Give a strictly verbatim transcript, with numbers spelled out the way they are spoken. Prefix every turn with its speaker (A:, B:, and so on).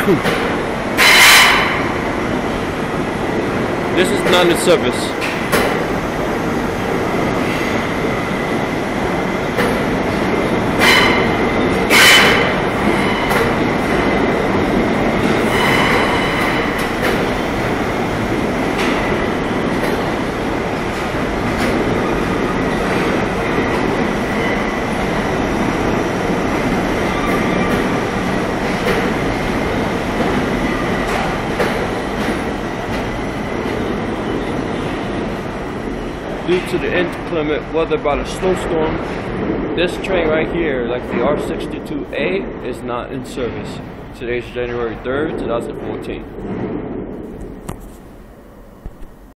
A: This is not in service. Due to the inclement weather by the snowstorm, this train right here, like the R sixty-two A, is not in service. Today's January third, two thousand fourteen.